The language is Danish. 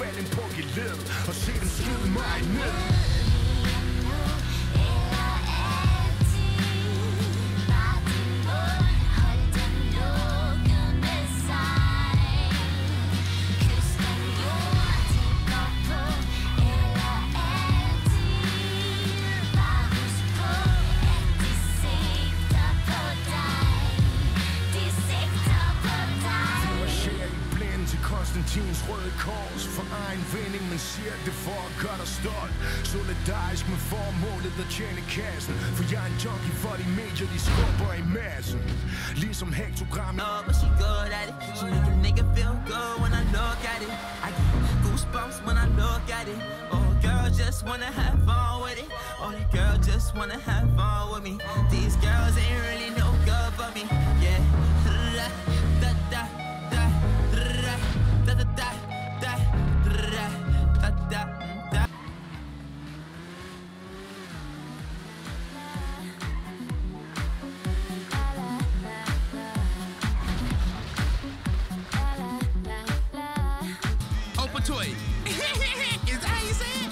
falden på geled og se dem skyde mig ned. Konstantins røde kors for egen vending, men siger det for at gøre dig stolt. Solidarisk med formålet at tjene kassen, for jeg er en junkie for de medier, de skubber i massen. Ligesom hektogrammet. Oh, but she good at it. She make a nigga feel good when I look at it. I get goosebumps when I look at it. Oh, girl just wanna have fun with it. Oh, the girl just wanna have fun with me. These girls ain't really no good for me. Yeah. Da da da da da da da da da da da da. Open toy. Is that how you say it?